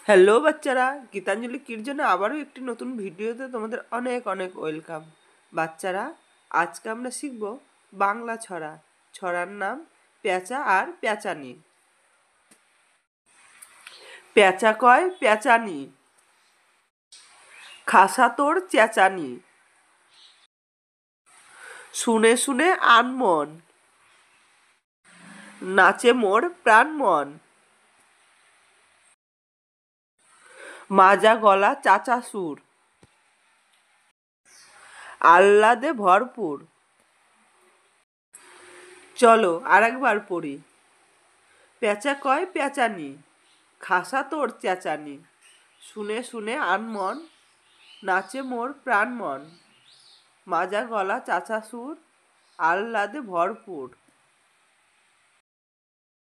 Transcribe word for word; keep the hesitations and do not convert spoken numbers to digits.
Hello বাচ্চারা, গীতাঞ্জলি কির জন্য আবারও একটি নতুন ভিডিওতে তোমাদের অনেক অনেক ওয়েলকাম। বাচ্চারা, আজকে আমরা শিখব বাংলা ছড়া। ছড়ার নাম পেঁচা আর পেঁচানি। পেঁচা কয় পেঁচানি, খাসা তোর চেঁচানি, শুনে শুনে আনমন, নাচে মোর প্রাণ মন, মাজা গলা চাচা সুর, আহ্লাদে ভরপুর। চলো আর একবার পড়ি। পেঁচা কয় পেঁচানি, খাসা তোর চেঁচানি, শুনে শুনে আনমন, নাচে মোর প্রাণ মন, মাজা গলা চাচা সুর, আহ্লাদে ভরপুর।